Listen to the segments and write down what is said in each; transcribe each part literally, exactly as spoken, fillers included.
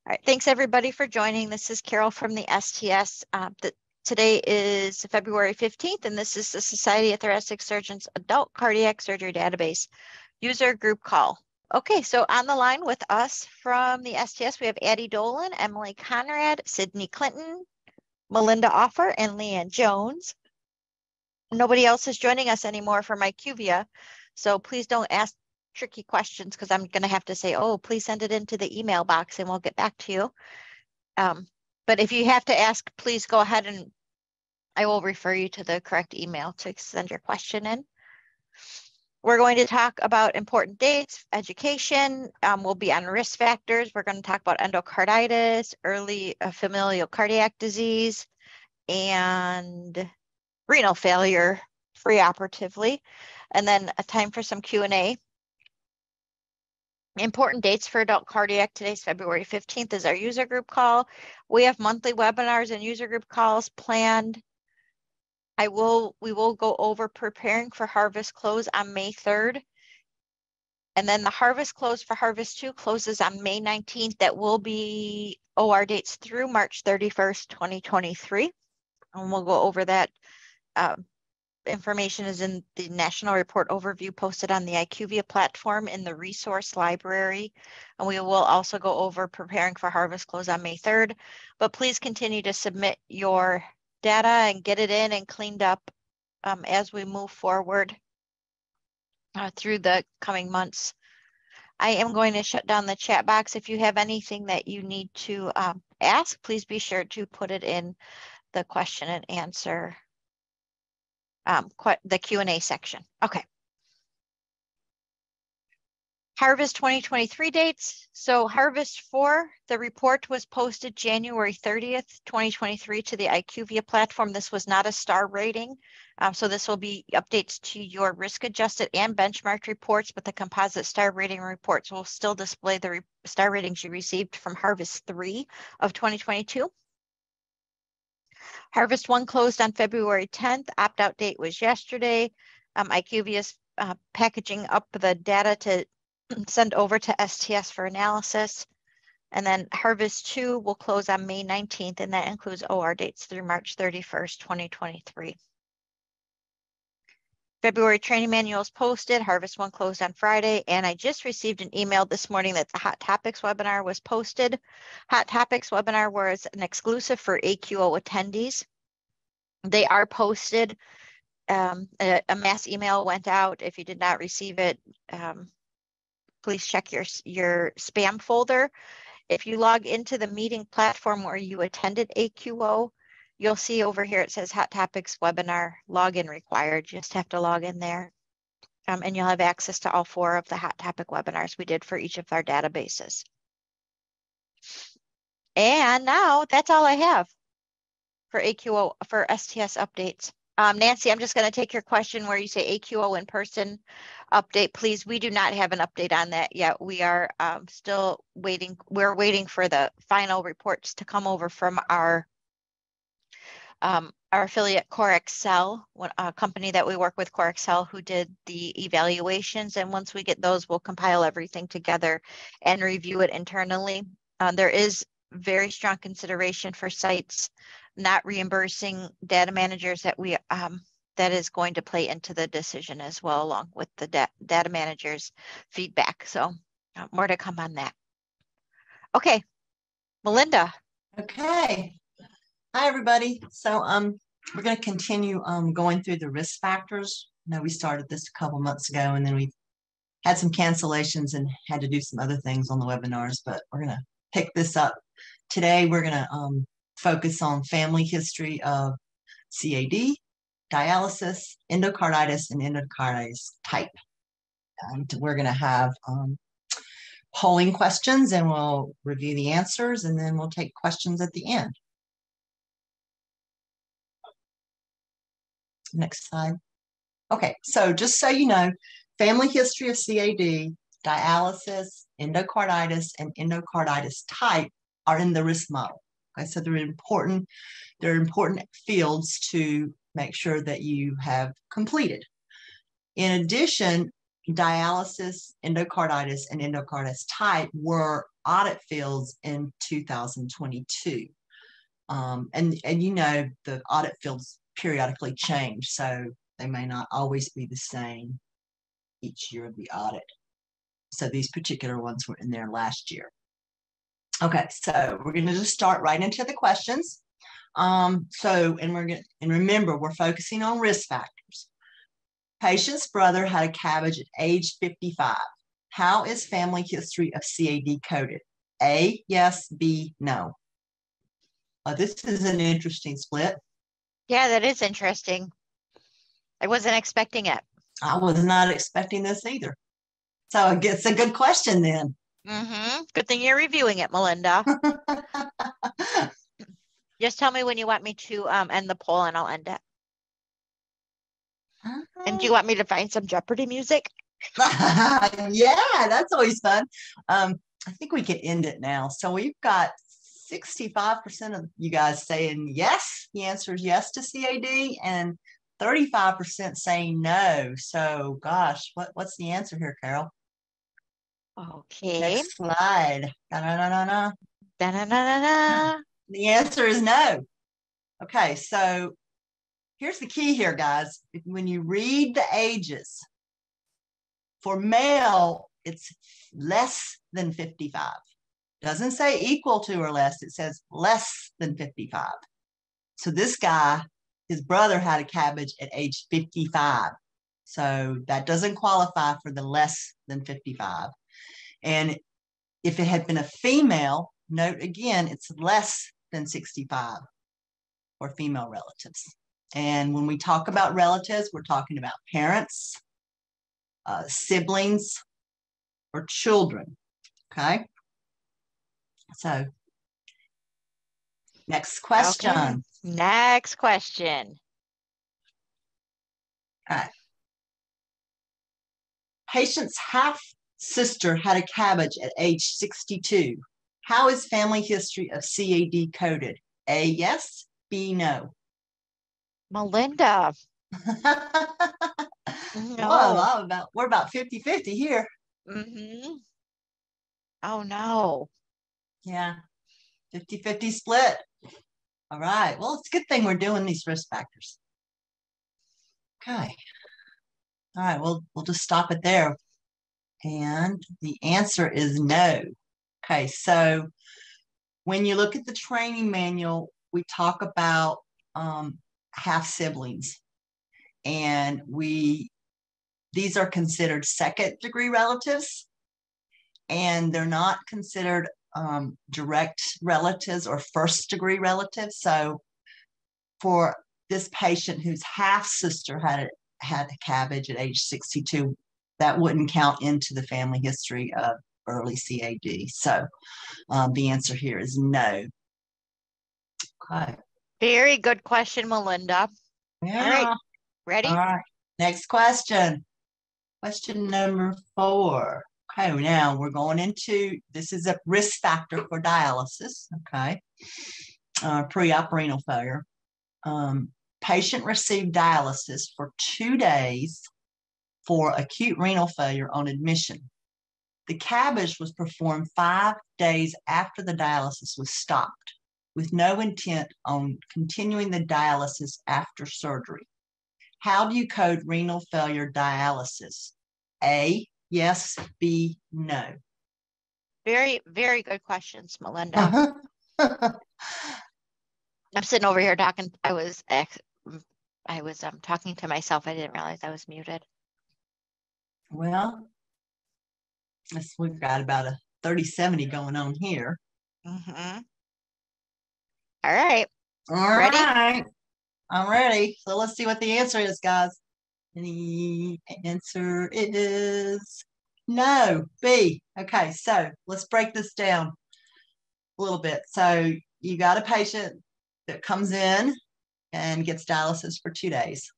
All right, thanks everybody for joining. This is Carol from the S T S. Uh, the, today is February fifteenth, and this is the Society of Thoracic Surgeons Adult Cardiac Surgery Database user group call. Okay, so on the line with us from the S T S, we have Addie Dolan, Emily Conrad, Sydney Clinton, Melinda Offer, and Leanne Jones. Nobody else is joining us anymore from IQVIA, so please don't ask tricky questions because I'm going to have to say, oh, please send it into the email box and we'll get back to you. Um, but if you have to ask, please go ahead and I will refer you to the correct email to send your question in. We're going to talk about important dates, education. Um, we'll be on risk factors. We're going to talk about endocarditis, early uh, familial cardiac disease, and renal failure preoperatively. And then a time for some Q and A. Important dates for adult cardiac. Today's February fifteenth is our user group call. We have monthly webinars and user group calls planned. I will, we will go over preparing for harvest close on May third. And then the harvest close for harvest two closes on May nineteenth. That will be O R dates through March thirty-first, twenty twenty-three. And we'll go over that. Um, Information is in the National Report Overview posted on the IQVIA platform in the resource library. And we will also go over preparing for harvest close on May third. But please continue to submit your data and get it in and cleaned up um, as we move forward uh, through the coming months. I am going to shut down the chat box. If you have anything that you need to um, ask, please be sure to put it in the question and answer Um, the Q and A section. Okay. Harvest twenty twenty-three dates. So Harvest four, the report was posted January thirtieth, twenty twenty-three to the IQVIA platform. This was not a star rating. Um, so this will be updates to your risk adjusted and benchmarked reports, but the composite star rating reports will still display the re star ratings you received from Harvest three of twenty twenty-two. Harvest one closed on February tenth. Opt-out date was yesterday. Um, IQVIA is uh, packaging up the data to send over to S T S for analysis. And then Harvest two will close on May nineteenth, and that includes O R dates through March thirty-first, twenty twenty-three. February training manuals posted. Harvest one closed on Friday, and I just received an email this morning that the Hot Topics webinar was posted. Hot Topics webinar was an exclusive for A Q O attendees. They are posted. Um, a, a mass email went out. If you did not receive it, um, please check your, your spam folder. If you log into the meeting platform where you attended A Q O, you'll see over here it says Hot Topics webinar login required. You just have to log in there. Um, and you'll have access to all four of the Hot Topic webinars we did for each of our databases. And now that's all I have for A Q O, for S T S updates. Um, Nancy, I'm just going to take your question where you say A Q O in person update, please. We do not have an update on that yet. We are um, still waiting. We're waiting for the final reports to come over from our Um, our affiliate CoreXcel, a company that we work with, CoreXcel, who did the evaluations. And once we get those, we'll compile everything together and review it internally. Uh, there is very strong consideration for sites not reimbursing data managers that we um, that is going to play into the decision as well, along with the da data managers' feedback. So uh, more to come on that. Okay, Melinda. Okay. Hi, everybody. So um, we're going to continue um, going through the risk factors. I know we started this a couple months ago, and then we had some cancellations and had to do some other things on the webinars, but we're going to pick this up. Today, we're going to um, focus on family history of C A D, dialysis, endocarditis, and endocarditis type. And we're going to have um, polling questions, and we'll review the answers, and then we'll take questions at the end. Next slide. Okay, so just so you know, family history of C A D, dialysis, endocarditis, and endocarditis type are in the risk model. Okay, so they're important, they're important fields to make sure that you have completed. In addition, dialysis, endocarditis, and endocarditis type were audit fields in two thousand twenty-two. Um, and, and you know, the audit fields periodically change, so they may not always be the same each year of the audit. So these particular ones were in there last year. Okay, so we're going to just start right into the questions. Um, so, and we're going to, and remember, we're focusing on risk factors. Patient's brother had a cabbage at age fifty-five. How is family history of C A D coded? A, yes, B, no. Uh, this is an interesting split. Yeah, that is interesting. I wasn't expecting it. I was not expecting this either. So I guess it's a good question then. Mm-hmm. Good thing you're reviewing it, Melinda. Just tell me when you want me to um, end the poll and I'll end it. Uh-huh. And do you want me to find some Jeopardy music? Yeah, that's always fun. Um, I think we can end it now. So we've got sixty-five percent of you guys saying yes. The answer is yes to C A D, and thirty-five percent saying no. So gosh, what, what's the answer here, Carol? Okay. Next slide. Da-na-na-na-na. Da-na-na-na-na. The answer is no. Okay, so here's the key here, guys. When you read the ages, for male, it's less than fifty-five. Doesn't say equal to or less. It says less than fifty-five. So this guy, his brother had a cabbage at age fifty-five. So that doesn't qualify for the less than fifty-five. And if it had been a female, note again, it's less than sixty-five for female relatives. And when we talk about relatives, we're talking about parents, uh, siblings, or children. Okay. So next question. Okay. Next question. All right. Patient's half sister had a cabbage at age sixty-two. How is family history of C A D coded? A, yes, B, no. Melinda. No. Well, I'm about, we're about fifty fifty here. Mm-hmm. Oh, no. Yeah, fifty fifty split. All right. Well, it's a good thing we're doing these risk factors. Okay. All right. We'll, we'll just stop it there. And the answer is no. Okay. So when you look at the training manual, we talk about um, half siblings. And we, these are considered second degree relatives. And they're not considered um, direct relatives or first degree relatives. So for this patient whose half sister had a, had a cabbage at age sixty-two, that wouldn't count into the family history of early C A D. So um, the answer here is no. Okay. Very good question, Melinda. Yeah. All right. Ready? All right. Next question. Question number four. Okay, now we're going into, this is a risk factor for dialysis, okay, uh, pre-op renal failure. Um, patient received dialysis for two days for acute renal failure on admission. The cabbage was performed five days after the dialysis was stopped, with no intent on continuing the dialysis after surgery. How do you code renal failure dialysis? A, yes, B, no. Very, very good questions, Melinda. I'm sitting over here talking. I was, I was um, talking to myself. I didn't realize I was muted. Well, we've got about a thirty seventy going on here. Mm-hmm. All right. All ready? Right. I'm ready. So let's see what the answer is, guys. And the answer is no, B. Okay, so let's break this down a little bit. So you got a patient that comes in and gets dialysis for two days.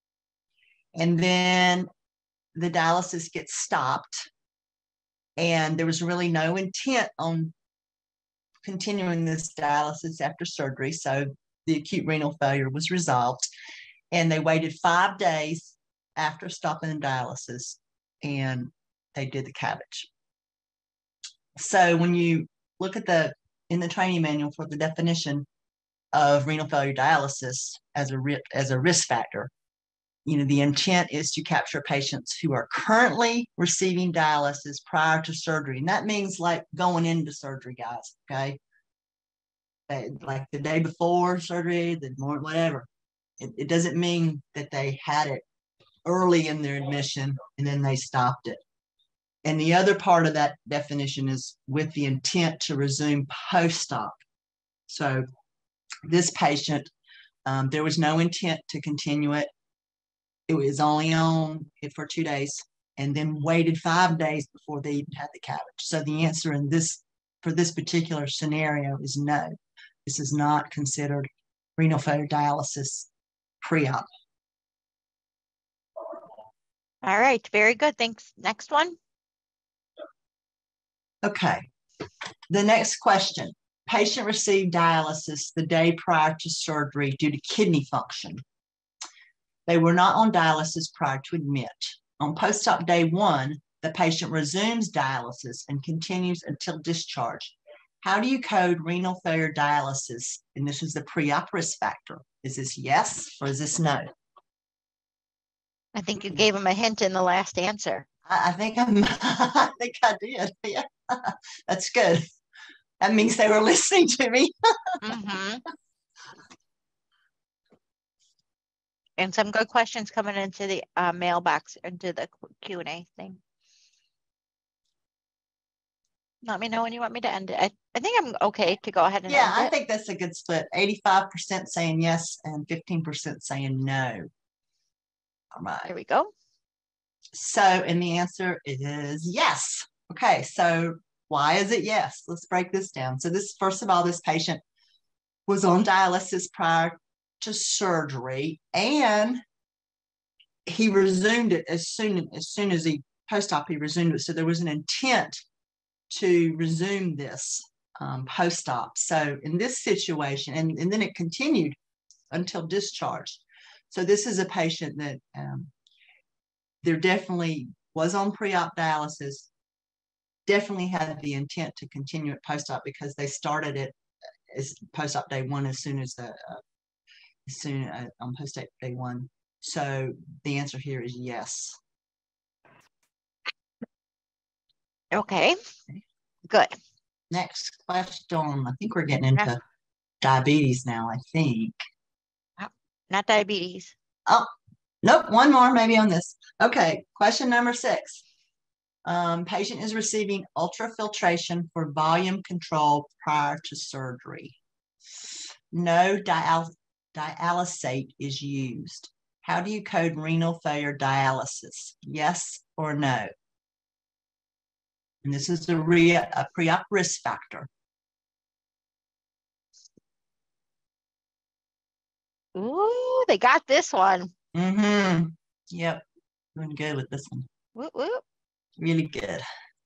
And then the dialysis gets stopped. And there was really no intent on continuing this dialysis after surgery. So the acute renal failure was resolved. And they waited five days after stopping the dialysis and they did the cabbage. So when you look at the, in the training manual for the definition of renal failure dialysis as a, as a risk factor, you know, the intent is to capture patients who are currently receiving dialysis prior to surgery. And that means like going into surgery, guys, okay? Like the day before surgery, the morning, whatever. It, it doesn't mean that they had it early in their admission and then they stopped it. And the other part of that definition is with the intent to resume post-op. So this patient, um, there was no intent to continue it. It was only on it for two days and then waited five days before they even had the cabbage. So the answer in this, for this particular scenario is no. This is not considered renal failure dialysis pre-op. All right, very good. Thanks. Next one. Okay. The next question. Patient received dialysis the day prior to surgery due to kidney function. They were not on dialysis prior to admit. On post-op day one, the patient resumes dialysis and continues until discharge. How do you code renal failure dialysis? And this is the pre-op risk factor. Is this yes or is this no? I think you gave him a hint in the last answer. I, I think I'm, I think I did. Yeah, that's good. That means they were listening to me. Mm-hmm. And some good questions coming into the uh, mailbox, into the Q and A thing. Let me know when you want me to end it. I, I think I'm okay to go ahead and yeah, end it. I think that's a good split. eighty-five percent saying yes and fifteen percent saying no. All right. There we go. So, and the answer is yes. Okay, so why is it yes? Let's break this down. So this, first of all, this patient was on dialysis prior to surgery and he resumed it as soon as soon as he post-op, he resumed it. So there was an intent to resume this um, post-op. So in this situation, and, and then it continued until discharge. So this is a patient that um, there definitely was on pre-op dialysis, definitely had the intent to continue it post-op because they started it as post-op day one as soon as the uh, as soon uh, on post-op day one. So the answer here is yes. Okay, good. Next question. I think we're getting into yeah. diabetes now, I think. Not diabetes. Oh, nope. One more maybe on this. Okay, question number six. Um, patient is receiving ultrafiltration for volume control prior to surgery. No dial dialysate is used. How do you code renal failure dialysis? Yes or no? And this is a, re a pre-op risk factor. Ooh, they got this one. Mm-hmm. Yep. Doing good with this one. Whoop, whoop. Really good.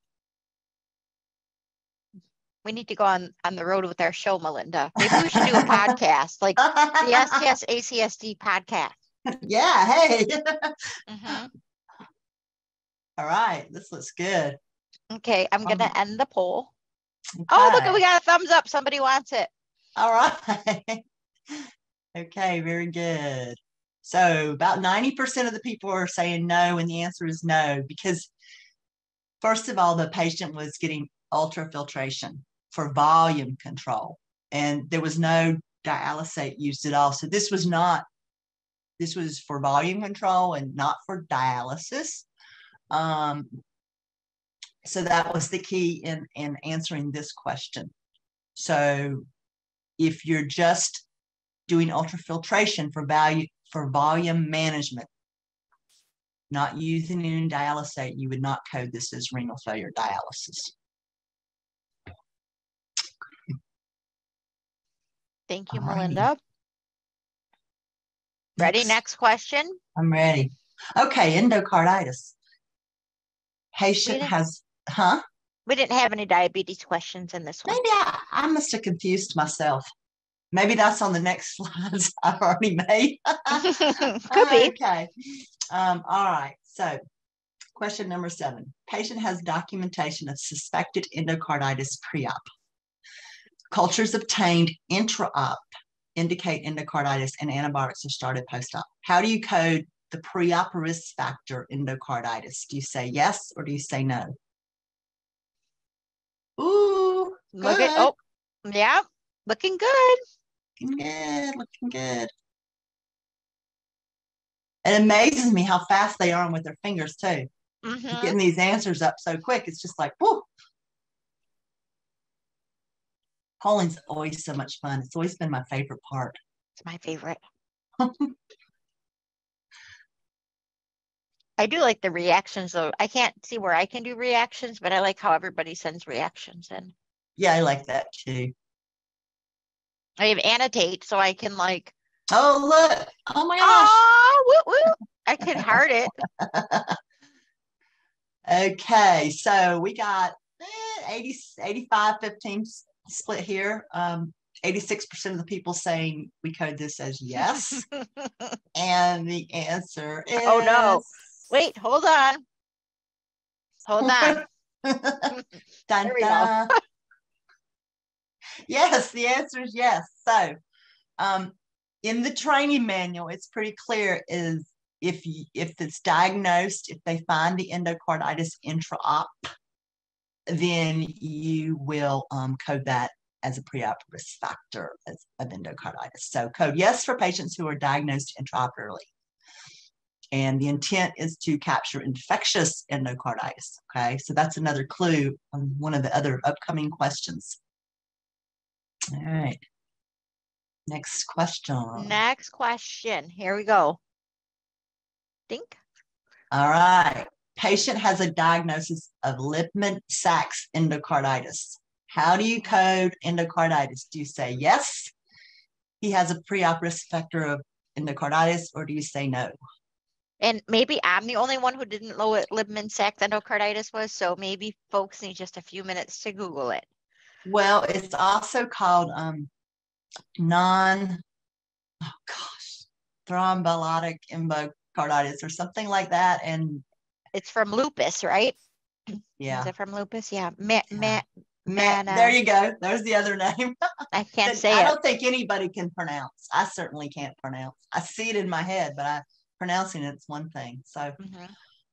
We need to go on, on the road with our show, Melinda. Maybe we should do a podcast, like the S T S A C S D podcast. Yeah, hey. Mm-hmm. All right, this looks good. Okay, I'm going to um, end the poll. Okay. Oh, look, we got a thumbs up. Somebody wants it. All right. Okay, very good. So about ninety percent of the people are saying no, and the answer is no, because first of all, the patient was getting ultrafiltration for volume control, and there was no dialysate used at all. So this was not, this was for volume control and not for dialysis. Um, so that was the key in, in answering this question. So if you're just doing ultrafiltration for value for volume management, not using it in dialysate, you would not code this as renal failure dialysis. Thank you, Alrighty. Melinda. Ready? Next. Next question. I'm ready. Okay, endocarditis. Patient has, huh? We didn't have any diabetes questions in this one. Maybe I, I must have confused myself. Maybe that's on the next slides I've already made. Could be. Okay. Um, all right. So question number seven. Patient has documentation of suspected endocarditis pre-op. Cultures obtained intra-op indicate endocarditis and antibiotics are started post-op. How do you code the pre-op risk factor endocarditis? Do you say yes or do you say no? Ooh, Look good. at, oh, yeah, looking good. Looking good, looking good. It amazes me how fast they are with their fingers too. Mm-hmm. Getting these answers up so quick, it's just like, whoo. Polling's always so much fun. It's always been my favorite part. It's my favorite. I do like the reactions though. I can't see where I can do reactions, but I like how everybody sends reactions in. Yeah, I like that too. I have annotate so I can like. Oh, look. Oh my gosh. Oh, woo, woo. I can heart it. Okay, so we got eh, eighty, eighty-five, fifteen split here. Um, eighty-six percent of the people saying we code this as yes. And the answer is... Oh, no. Wait, hold on. Hold on. Dun, There we dun. go. Yes, the answer is yes. So um, in the training manual, it's pretty clear is if you, if it's diagnosed, if they find the endocarditis intra-op, then you will um, code that as a pre-op risk factor as, of endocarditis. So code yes for patients who are diagnosed intraoperatively. And the intent is to capture infectious endocarditis. Okay, so that's another clue on one of the other upcoming questions. All right. Next question. Next question. Here we go. Think. All right. Patient has a diagnosis of Lippmann-Sachs endocarditis. How do you code endocarditis? Do you say yes, he has a pre-op risk factor of endocarditis, or do you say no? And maybe I'm the only one who didn't know what Lippmann-Sachs endocarditis was, so maybe folks need just a few minutes to Google it. Well, it's also called um, non, oh gosh, thrombolytic endocarditis or something like that. And it's from lupus, right? Yeah. Is it from lupus? Yeah. Ma yeah. ma Ma there you go. There's the other name. I can't say I it. don't think anybody can pronounce. I certainly can't pronounce. I see it in my head, but I pronouncing it's one thing. So mm-hmm.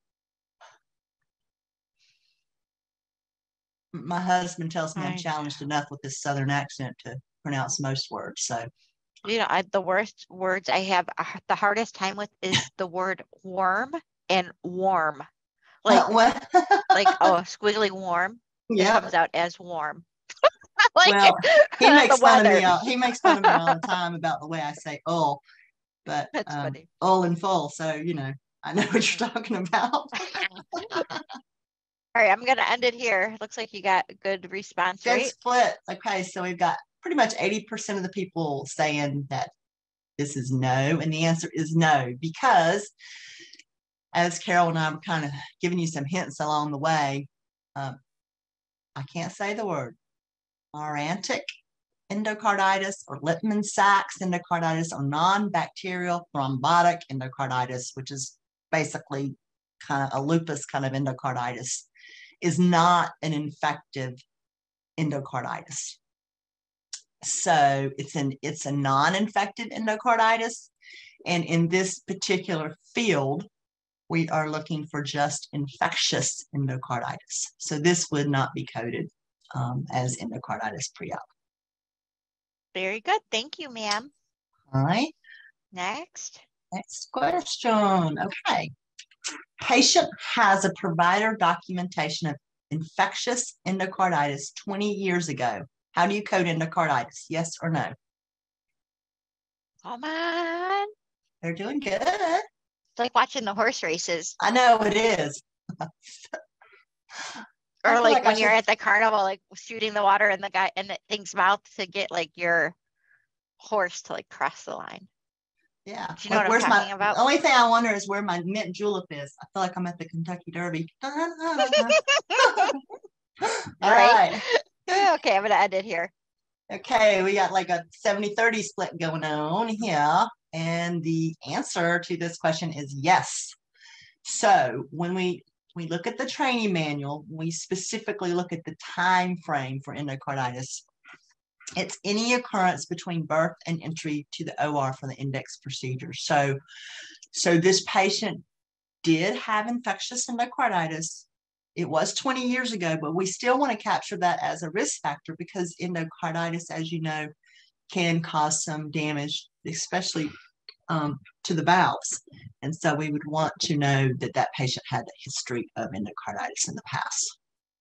my husband tells me right. I'm challenged enough with this Southern accent to pronounce most words. So, you know, I, the worst words I have uh, the hardest time with is the word worm and warm. Like, uh, like oh, squiggly warm. Yeah. It comes out as warm. Like well, he makes fun weather. of me. All, he makes fun of me all the time about the way I say "oh," but that's um, funny. "all" in full. So you know, I know what you're talking about. All right, I'm gonna end it here. Looks like you got a good response, good right? split. Okay, so we've got pretty much eighty percent of the people saying that this is no, and the answer is no, because as Carol and I were kind of giving you some hints along the way, um, I can't say the word aurantic endocarditis or Lippmann-Sachs endocarditis or non-bacterial thrombotic endocarditis, which is basically kind of a lupus kind of endocarditis, is not an infective endocarditis. So it's an it's a non-infected endocarditis, and in this particular field, we are looking for just infectious endocarditis. So this would not be coded um, as endocarditis pre-op. Very good. Thank you, ma'am. All right. Next. Next question. Okay. Patient has a provider documentation of infectious endocarditis twenty years ago. How do you code endocarditis? Yes or no? Come on. They're doing good. It's like watching the horse races. I know it is. Or like, like when should... you're at the carnival, like shooting the water in the guy in the thing's mouth to get like your horse to like cross the line. Yeah. Do you know like, what I'm talking my, about? The only thing I wonder is where my mint julep is. I feel like I'm at the Kentucky Derby. All right. right. Okay, I'm going to end it here. Okay, we got like a seventy thirty split going on here. And the answer to this question is yes. So when we we look at the training manual, we specifically look at the time frame for endocarditis. It's any occurrence between birth and entry to the O R for the index procedure. So, so this patient did have infectious endocarditis. It was twenty years ago, but we still want to capture that as a risk factor because endocarditis, as you know, can cause some damage, especially um, to the valves. And so we would want to know that that patient had a history of endocarditis in the past.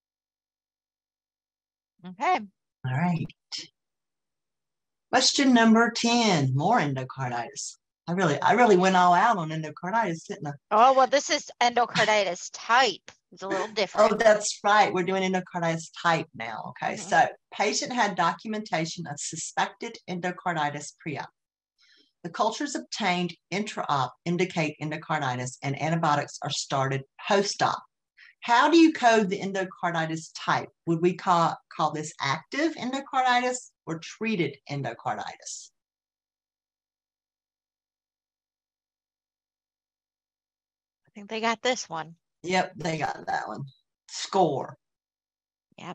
Okay. All right. Question number ten, more endocarditis. I really, I really went all out on endocarditis, didn't I? Oh, well, this is endocarditis type. It's a little different. Oh, that's right. We're doing endocarditis type now. Okay. Mm-hmm. So patient had documentation of suspected endocarditis pre-op. The cultures obtained intra-op indicate endocarditis and antibiotics are started post-op. How do you code the endocarditis type? Would we call, call this active endocarditis or treated endocarditis? I think they got this one. Yep, they got that one. Score. Yep.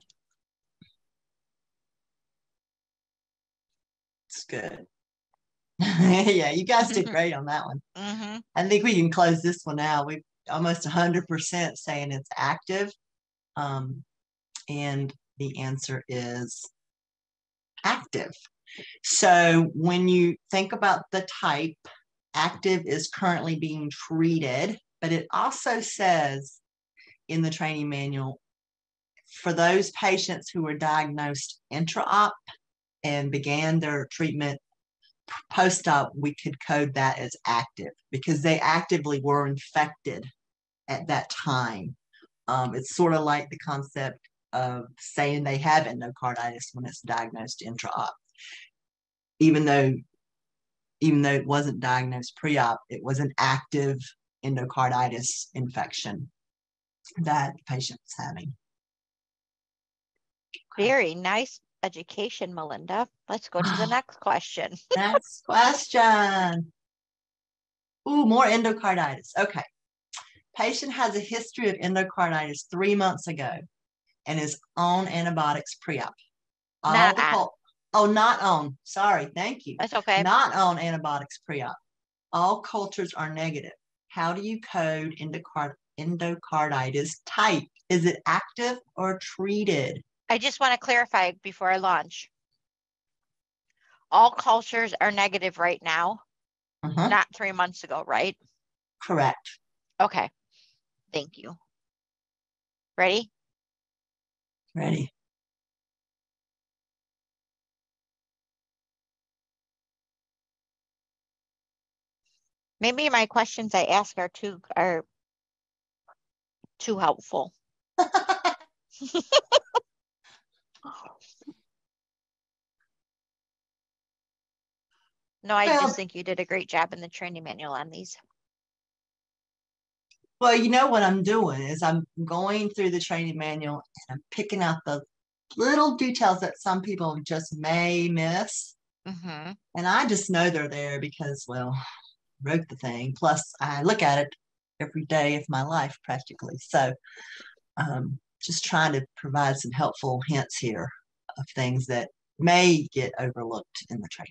It's good. Yeah, you guys did great on that one. Mm-hmm. I think we can close this one out. We've almost one hundred percent saying it's active. Um, and the answer is active. So when you think about the type, active is currently being treated, but it also says in the training manual, for those patients who were diagnosed intra-op and began their treatment post-op, we could code that as active because they actively were infected at that time. Um, it's sort of like the concept of saying they have endocarditis when it's diagnosed intra-op. Even though, even though it wasn't diagnosed pre-op, it was an active endocarditis infection that the patient was having. Very nice education, Melinda. Let's go to the next question. Next question. Ooh, more endocarditis. Okay. Patient has a history of endocarditis three months ago and is on antibiotics pre-op. Not on. Oh, not on. Sorry. Thank you. That's okay. Not on antibiotics pre-op. All cultures are negative. How do you code endocard endocarditis type? Is it active or treated? I just want to clarify before I launch. All cultures are negative right now, Uh-huh. not three months ago, right? Correct. Okay. Thank you. Ready? Ready. Maybe my questions I ask are too are too helpful. No, I Well, just think you did a great job in the training manual on these. Well, you know what I'm doing is I'm going through the training manual and I'm picking out the little details that some people just may miss. Mm-hmm. And I just know they're there because, well, I wrote the thing. Plus, I look at it every day of my life practically. So um, just trying to provide some helpful hints here of things that may get overlooked in the training.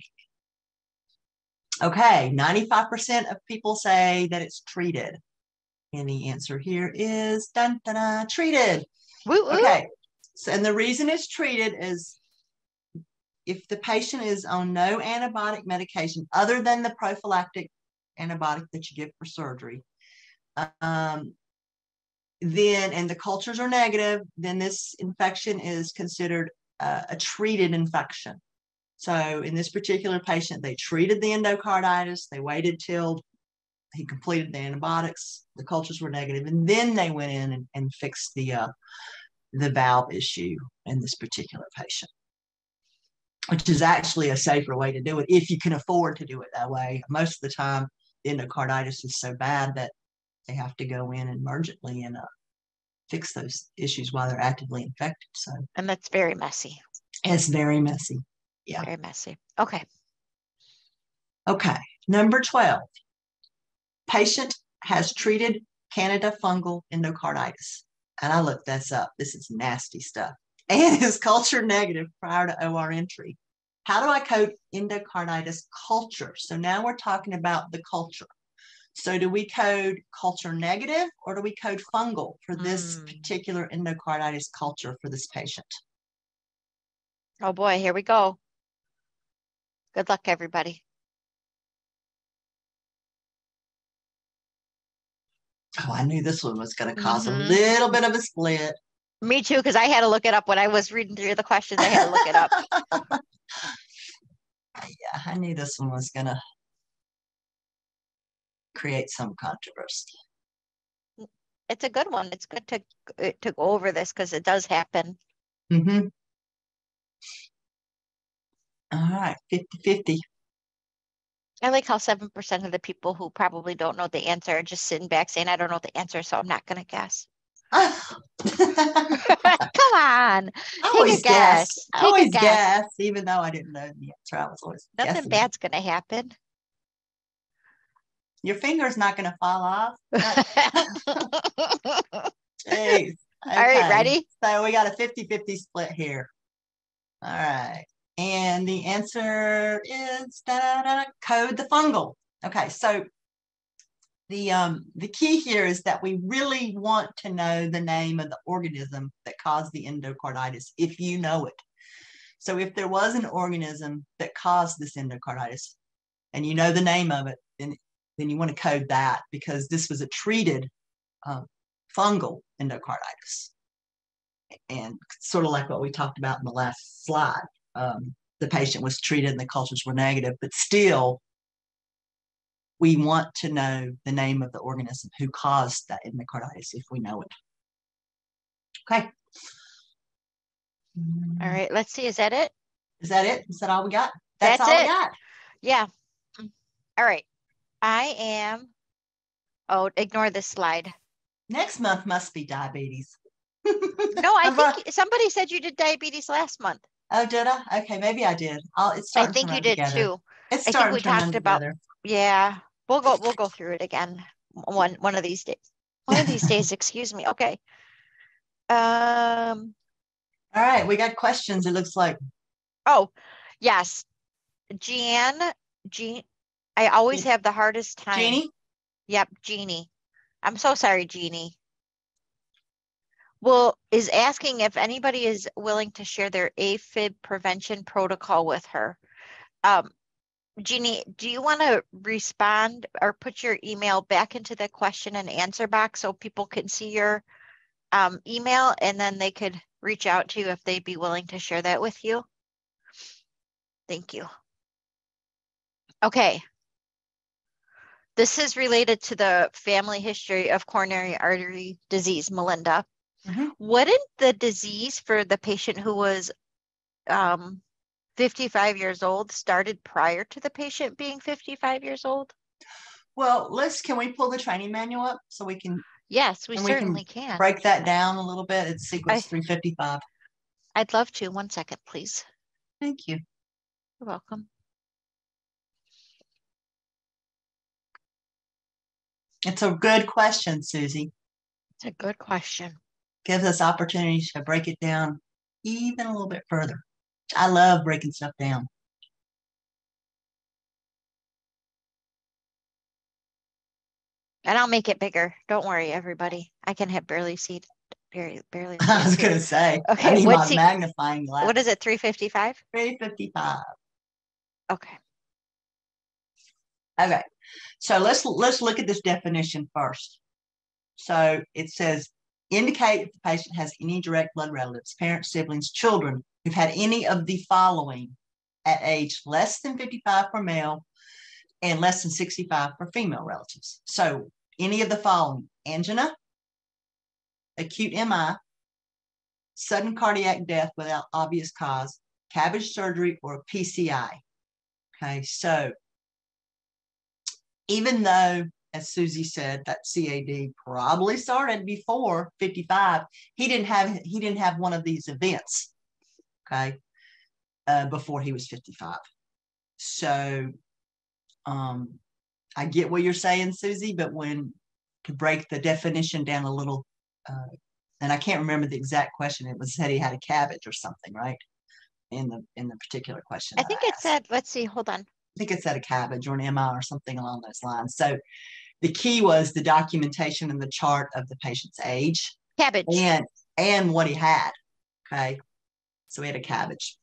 Okay, ninety-five percent of people say that it's treated. And the answer here is dun, dun, dun, treated. Woo, woo. Okay, so, and the reason it's treated is if the patient is on no antibiotic medication other than the prophylactic antibiotic that you give for surgery, um, then, and the cultures are negative, then this infection is considered uh, a treated infection. So in this particular patient, they treated the endocarditis, they waited till he completed the antibiotics, the cultures were negative, and then they went in and, and fixed the, uh, the valve issue in this particular patient, which is actually a safer way to do it if you can afford to do it that way. Most of the time, the endocarditis is so bad that they have to go in emergently and uh, fix those issues while they're actively infected. So, and that's very messy. It's very messy. Yeah. Very messy. Okay. Okay. Number twelve. Patient has treated Candida fungal endocarditis. And I looked this up. This is nasty stuff. And is culture negative prior to O R entry. How do I code endocarditis culture? So now we're talking about the culture. So do we code culture negative or do we code fungal for this Mm. particular endocarditis culture for this patient? Oh boy, here we go. Good luck, everybody. Oh, I knew this one was going to cause Mhm. a little bit of a split. Me too, because I had to look it up when I was reading through the questions. I had to look it up. Yeah, I knew this one was going to create some controversy. It's a good one. It's good to to go over this because it does happen. Mm-hmm. All right, fifty fifty. I like how seven percent of the people who probably don't know the answer are just sitting back saying, I don't know the answer, so I'm not going to guess. Come on, I take always a guess. guess. I Take a always guess. guess, even though I didn't know the answer. I was always Nothing guessing. bad's going to happen. Your finger's not going to fall off. Jeez. Okay. All right, ready? So we got a fifty fifty split here. All right. And the answer is da, da, da, code the fungal. Okay, so the um the key here is that we really want to know the name of the organism that caused the endocarditis if you know it. So if there was an organism that caused this endocarditis and you know the name of it, then then you want to code that because this was a treated um, fungal endocarditis. And sort of like what we talked about in the last slide, um, the patient was treated and the cultures were negative, but still we want to know the name of the organism who caused that endocarditis if we know it. Okay. All right, let's see. Is that it? Is that it? Is that all we got? That's, That's all it. we got. Yeah. All right. I am. Oh, ignore this slide. Next month must be diabetes. No, I think somebody said you did diabetes last month. Oh, did I? Okay, maybe I did. I'll, it's I starting think to you run did together. too. It's I think starting we to run talked about. together. Yeah, we'll go. We'll go through it again one one of these days. One of these days. Excuse me. Okay. Um. All right, we got questions. It looks like. Oh, yes. Jeanne. Jean. I always have the hardest time. Jeannie? Yep, Jeannie. I'm so sorry, Jeannie. Well, is asking if anybody is willing to share their AFib prevention protocol with her. Um, Jeannie, do you want to respond or put your email back into the question and answer box so people can see your um, email and then they could reach out to you if they'd be willing to share that with you? Thank you. Okay. This is related to the family history of coronary artery disease, Melinda. Mm-hmm. Wouldn't the disease for the patient who was um, fifty-five years old started prior to the patient being fifty-five years old? Well, let's, can we pull the training manual up so we can? Yes, we certainly we can, can. Break that down a little bit. It's sequence I, three fifty-five. I'd love to. One second, please. Thank you. You're welcome. It's a good question, Susie. It's a good question. Gives us opportunity to break it down even a little bit further. I love breaking stuff down. And I'll make it bigger. Don't worry, everybody. I can have barely see barely barely. See I was going to say. Okay. I need What's my he, magnifying glass. What is it? three fifty-five. three fifty-five. Okay. Okay. So let's let's look at this definition first. So it says indicate if the patient has any direct blood relatives, parents, siblings, children who've had any of the following at age less than fifty-five for male and less than sixty-five for female relatives. So any of the following: angina, acute M I, sudden cardiac death without obvious cause, cabbage surgery, or P C I. Okay, so even though, as Susie said, that C A D probably started before fifty-five, he didn't have he didn't have one of these events, okay, uh, before he was fifty-five. So um, I get what you're saying, Susie, but when to break the definition down a little, uh, and I can't remember the exact question. It was said he had a cabbage or something, right? In the in the particular question. I think I it asked. said, let's see, hold on. I think it said a cabbage or an M I or something along those lines. So the key was the documentation and the chart of the patient's age. Cabbage. And and what he had. Okay. So he had a cabbage.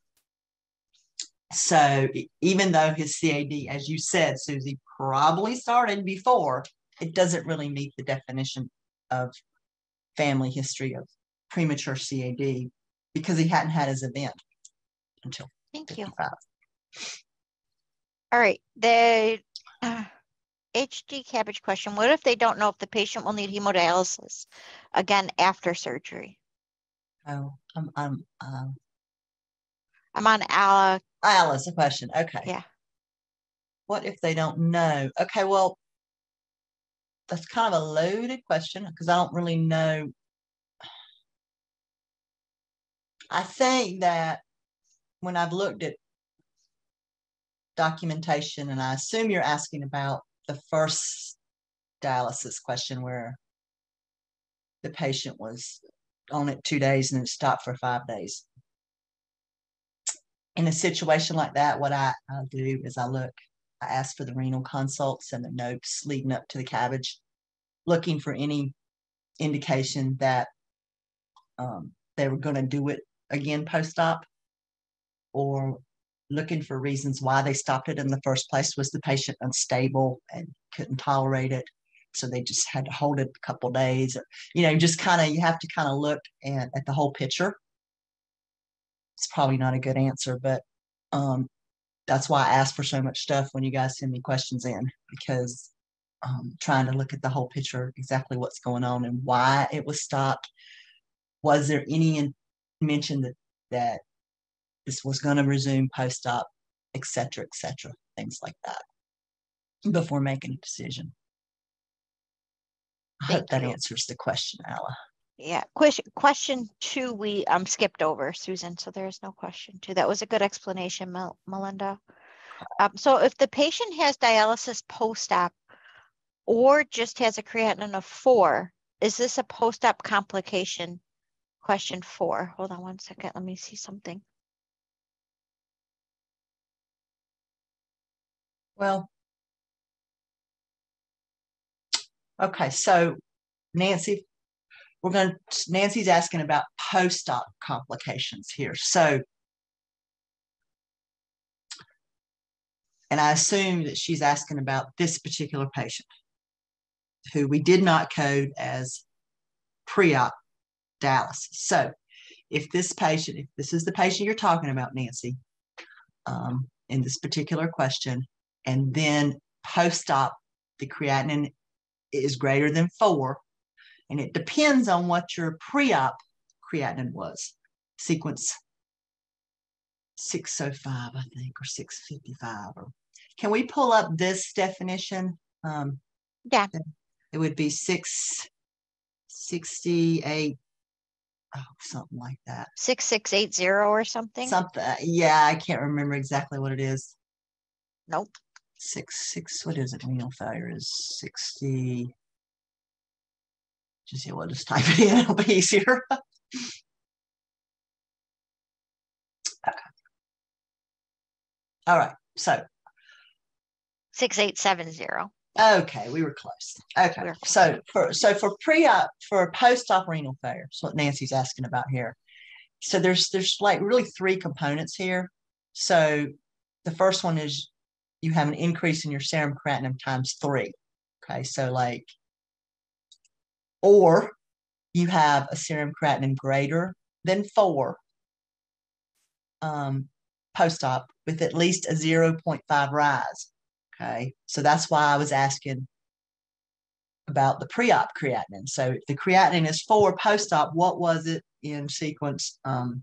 So even though his C A D, as you said, Susie, probably started before, it doesn't really meet the definition of family history of premature C A D because he hadn't had his event until Thank fifty-five. You. All right. The uh, H D cabbage question. What if they don't know if the patient will need hemodialysis again after surgery? Oh, I'm, I'm, um, I'm on Ala. Alice, a question. Okay. Yeah. What if they don't know? Okay, well, that's kind of a loaded question because I don't really know. I think that when I've looked at documentation, and I assume you're asking about the first dialysis question where the patient was on it two days and then stopped for five days. In a situation like that, what I, I do is I look, I ask for the renal consults and the notes leading up to the cabbage, looking for any indication that um, they were going to do it again post-op, or looking for reasons why they stopped it in the first place. Was the patient unstable and couldn't tolerate it, so they just had to hold it a couple of days? Or, you know, just kind of, you have to kind of look at, at the whole picture. It's probably not a good answer, but um, that's why I ask for so much stuff when you guys send me questions in, because um, trying to look at the whole picture, exactly what's going on and why it was stopped. Was there any in, mention that that this was going to resume post-op, et cetera, et cetera, things like that, before making a decision. I Thank hope that you. answers the question, Alla. Yeah. Question question two we um skipped over, Susan. So there's no question two. That was a good explanation, Mel Melinda. Um, so if the patient has dialysis post-op or just has a creatinine of four, is this a post-op complication? Question four. Hold on one second. Let me see something. Well, okay. So Nancy, we're going to, Nancy's asking about post-op complications here. So, and I assume that she's asking about this particular patient who we did not code as pre-op dialysis. So if this patient, if this is the patient you're talking about, Nancy, um, in this particular question, and then post-op, the creatinine is greater than four, and it depends on what your pre-op creatinine was. Sequence six oh five, I think, or six fifty-five. Or, can we pull up this definition? Um, yeah. It would be six sixty-eight, oh, something like that. six six eight zero or something? Something, yeah, I can't remember exactly what it is. Nope. Six, six, what is it? Renal failure is sixty. Just, yeah, we'll just type it in, it'll be easier. Okay. All right, so. six eight seven zero. Okay, we were close. Okay, we were close. so for so for pre-op, for post-op renal failure, that's what Nancy's asking about here. So there's there's like really three components here. So the first one is you have an increase in your serum creatinine times three. Okay, so like, or you have a serum creatinine greater than four um, post-op with at least a zero point five rise. Okay, so that's why I was asking about the pre-op creatinine. So if the creatinine is four post-op, what was it in sequence, um,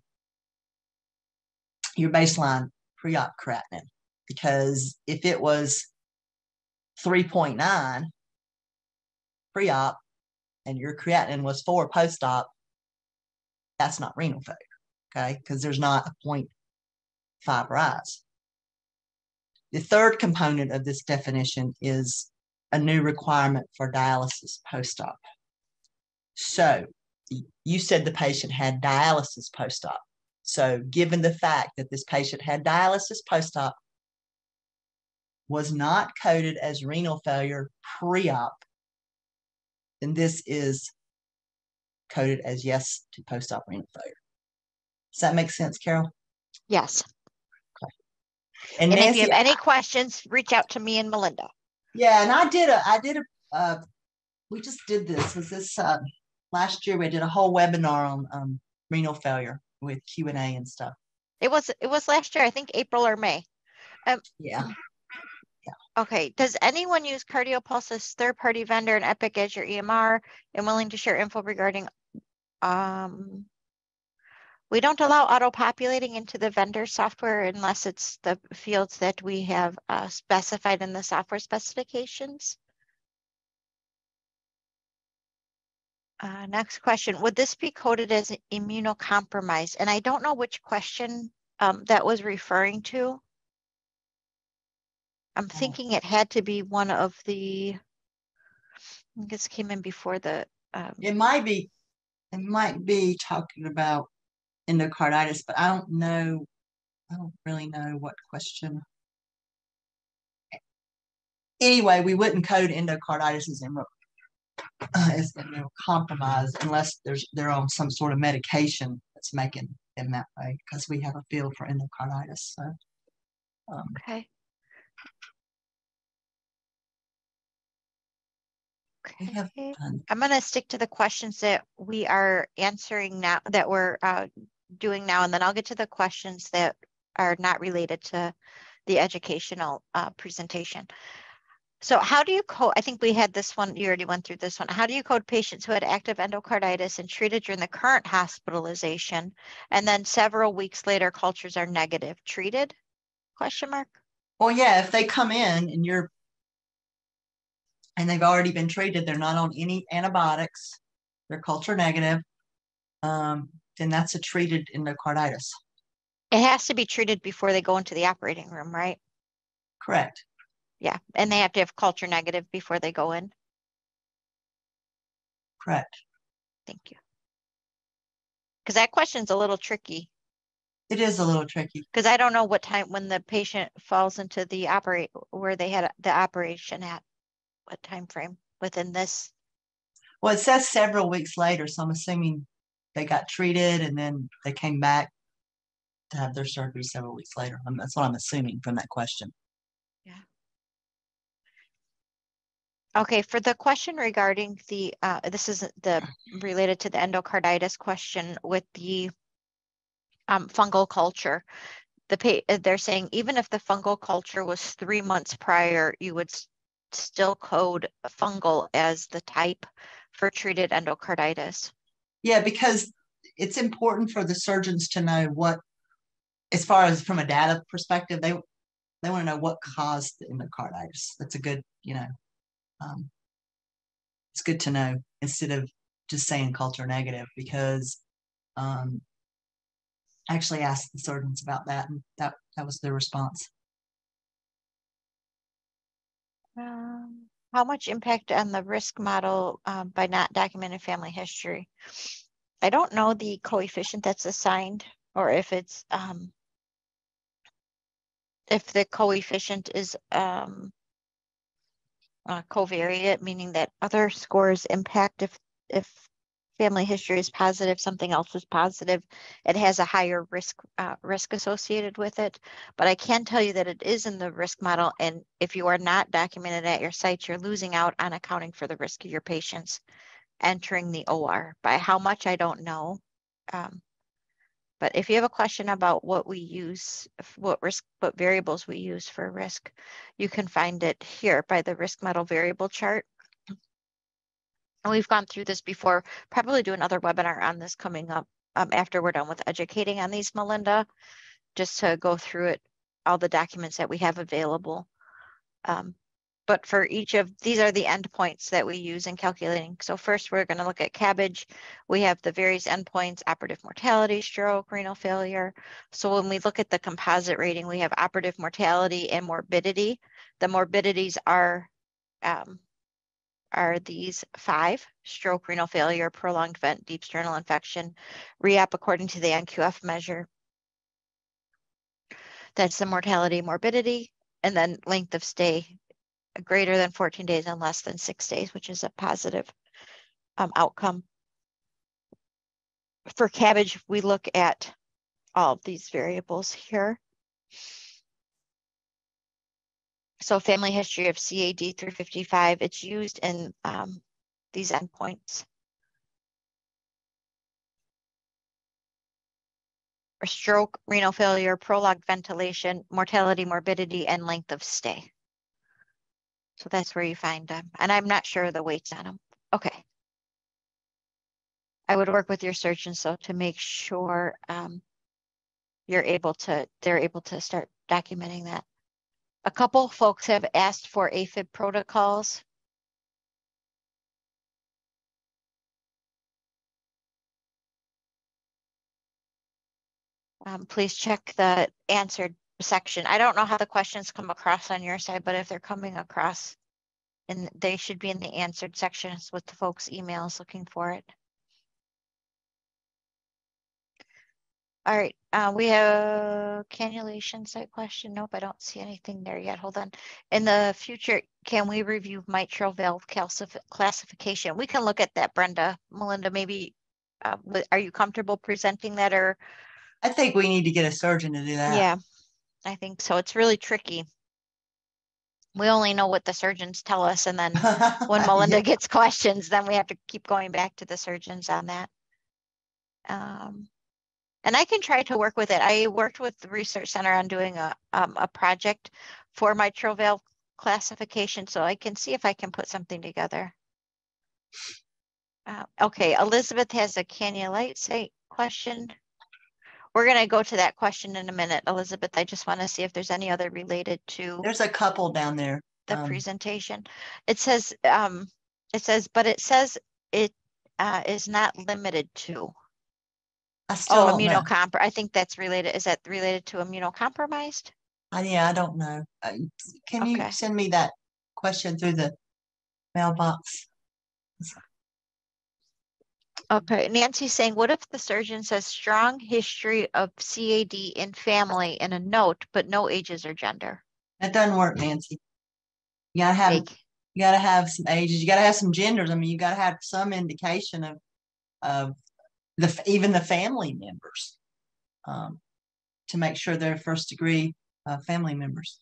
your baseline pre-op creatinine? Because if it was three point nine pre-op and your creatinine was four post-op, that's not renal failure, okay? Because there's not a zero point five rise. The third component of this definition is a new requirement for dialysis post-op. So you said the patient had dialysis post-op. So given the fact that this patient had dialysis post-op, was not coded as renal failure pre-op, then this is coded as yes to post-op renal failure. Does that make sense, Carol? Yes. Okay. And, And, and Nancy, if you have any questions, reach out to me and Melinda. Yeah, and I did a, I did a, uh, we just did this. Was this uh, last year? We did a whole webinar on um, renal failure with Q and A and stuff. It was it was last year, I think April or May. Um, yeah. yeah. Okay. Does anyone use CardioPulse's third-party vendor and Epic as your E M R and willing to share info regarding? Um, we don't allow auto-populating into the vendor software unless it's the fields that we have uh, specified in the software specifications. Uh, next question, would this be coded as immunocompromised? And I don't know which question um, that was referring to. I'm thinking it had to be one of the, I think this came in before the. Um, it might be, it might be talking about endocarditis, but I don't know, I don't really know what question. Anyway, we wouldn't code endocarditis as is compromised unless there's they're on some sort of medication that's making them that way, because we have a field for endocarditis. So, um, okay. Okay. Have, um, I'm going to stick to the questions that we are answering now, that we're uh, doing now, and then I'll get to the questions that are not related to the educational uh, presentation. So how do you code, I think we had this one, you already went through this one. How do you code patients who had active endocarditis and treated during the current hospitalization, and then several weeks later cultures are negative? Treated? Question mark. Well, yeah, if they come in and you're, and they've already been treated, they're not on any antibiotics, they're culture negative, um, then that's a treated endocarditis. It has to be treated before they go into the operating room, right? Correct. Yeah, and they have to have culture negative before they go in. Correct. Thank you. Because that question's a little tricky. It is a little tricky. Because I don't know what time when the patient falls into the operate where they had the operation at, what time frame within this. Well, it says several weeks later, so I'm assuming they got treated and then they came back to have their surgery several weeks later. That's what I'm assuming from that question. Yeah. Okay, for the question regarding the, uh, this is the related to the endocarditis question with the um, fungal culture. The they're saying even if the fungal culture was three months prior, you would still code fungal as the type for treated endocarditis. Yeah, because it's important for the surgeons to know what, as far as from a data perspective, they they want to know what caused the endocarditis. That's a good, you know, um, it's good to know instead of just saying culture negative, because um, I actually asked the surgeons about that, and that, that was their response. Um, how much impact on the risk model um, by not documented family history? I don't know the coefficient that's assigned, or if it's um, if the coefficient is um, uh, covariate, meaning that other scores impact if if family history is positive, something else is positive, it has a higher risk uh, risk associated with it. But I can tell you that it is in the risk model, and if you are not documented at your site, you're losing out on accounting for the risk of your patients entering the O R. By how much, I don't know. Um, but if you have a question about what we use, what risk, what variables we use for risk, you can find it here by the risk model variable chart. And we've gone through this before, probably do another webinar on this coming up um, after we're done with educating on these, Melinda, just to go through it, all the documents that we have available. Um, but for each of, these are the endpoints that we use in calculating. So first we're going to look at CABG. We have the various endpoints: operative mortality, stroke, renal failure. So when we look at the composite rating, we have operative mortality and morbidity. The morbidities are um, are these five: stroke, renal failure, prolonged vent, deep sternal infection, re-op according to the N Q F measure. That's the mortality, morbidity, and then length of stay greater than fourteen days and less than six days, which is a positive um, outcome. For CABG, we look at all of these variables here. So family history of C A D through fifty-five, it's used in um, these endpoints. Or stroke, renal failure, prolonged ventilation, mortality, morbidity, and length of stay. So that's where you find them. And I'm not sure of the weights on them. Okay. I would work with your surgeon so to make sure um, you're able to, they're able to start documenting that. A couple folks have asked for AFib protocols. Um, please check the answered section. I don't know how the questions come across on your side, but if they're coming across, and they should be in the answered sections with the folks' emails looking for it. All right, uh, we have cannulation site question. Nope, I don't see anything there yet. Hold on. In the future, can we review mitral valve classification? We can look at that, Brenda. Melinda, maybe, uh, are you comfortable presenting that, or? I think we need to get a surgeon to do that. Yeah, I think so. It's really tricky. We only know what the surgeons tell us, and then when Melinda yeah. gets questions, then we have to keep going back to the surgeons on that. Um, and I can try to work with it. I worked with the Research Center on doing a, um, a project for mitral valve classification, so I can see if I can put something together. Uh, okay, Elizabeth has a cannulite site question. We're going to go to that question in a minute, Elizabeth. I just want to see if there's any other related to. There's a couple down there. The um, presentation. It says, um, it says, but it says it uh, is not limited to. I still oh, don't immunocompromised. I think that's related. Is that related to immunocompromised? Uh, yeah, I don't know. Uh, can Okay. you send me that question through the mailbox? Okay, Nancy's saying, what if the surgeon says strong history of C A D in family in a note, but no ages or gender? That doesn't work, Nancy. You gotta have Fake. you gotta have some ages. You gotta have some genders. I mean, you gotta have some indication of of the even the family members um, to make sure they're first degree uh, family members.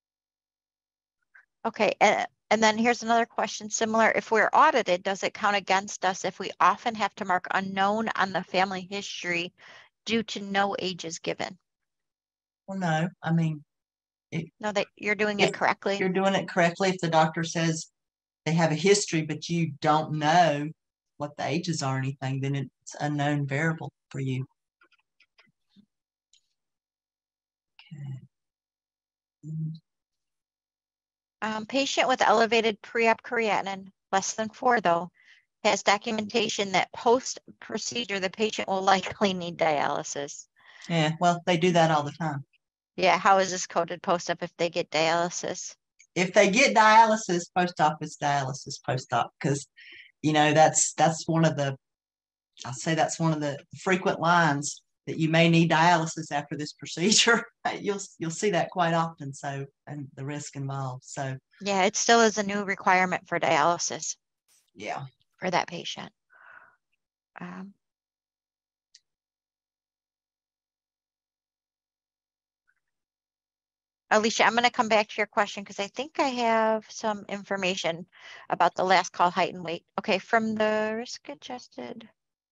Okay, and, and then here's another question similar. If we're audited, does it count against us if we often have to mark unknown on the family history due to no ages given? Well, no, I mean, it, no, that you're doing it correctly. You're doing it correctly. If the doctor says they have a history, but you don't know what the ages are or anything, then it's an unknown variable for you. Okay. Um, patient with elevated pre-op creatinine, less than four though, has documentation that post-procedure the patient will likely need dialysis. Yeah, well, they do that all the time. Yeah, how is this coded post-op if they get dialysis? If they get dialysis, post-op is dialysis post-op, because, you know, that's that's one of the, I'll say that's one of the frequent lines that you may need dialysis after this procedure. You'll you'll see that quite often. So, and the risk involved. So yeah, it still is a new requirement for dialysis. Yeah, for that patient. Um, Alicia, I'm going to come back to your question because I think I have some information about the last call height and weight. Okay, from the risk adjusted.